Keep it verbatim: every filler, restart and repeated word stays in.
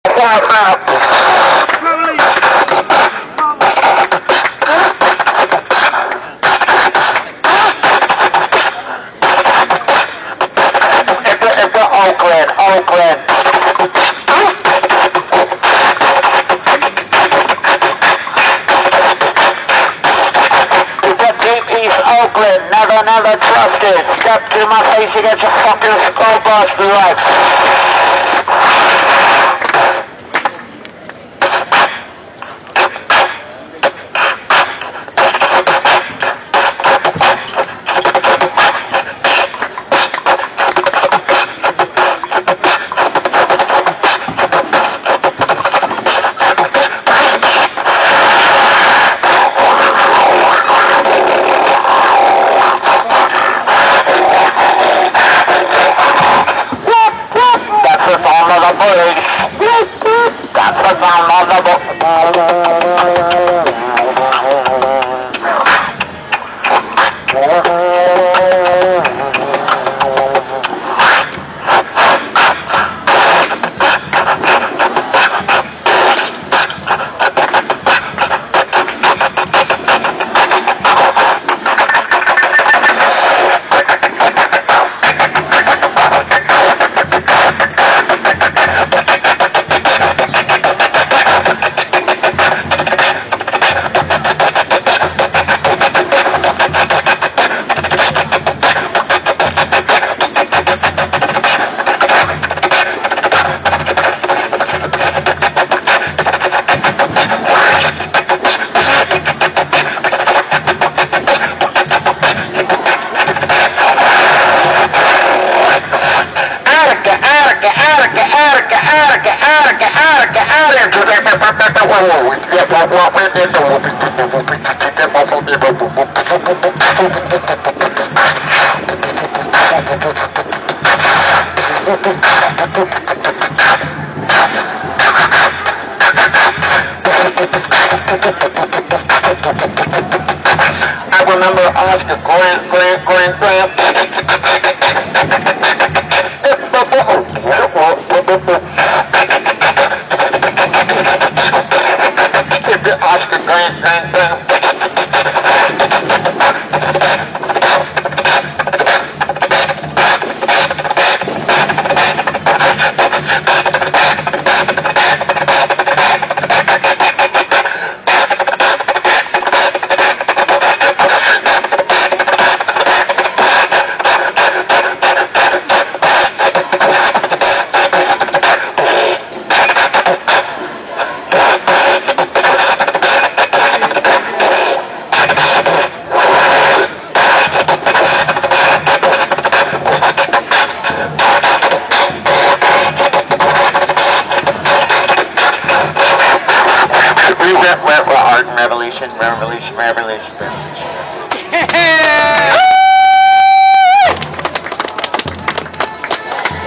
Oakland, Oakland. You got Deep East Oakland, never, never trusted. Step to my face, you get your fucking skull busted right. That's the sound of the book. I remember Oscar Grant, Grant, Grant, Grant. Oscar Grant, Grant, Grant. Revolution, revolution, revolution, revolution.